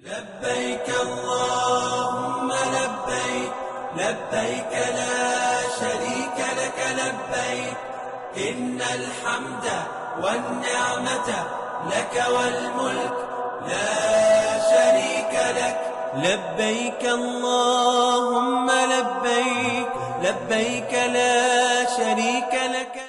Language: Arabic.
لبيك اللهم لبيك، لبيك لا شريك لك لبيك، إن الحمد والنعمة لك والملك لا شريك لك. لبيك اللهم لبيك، لبيك لا شريك لك.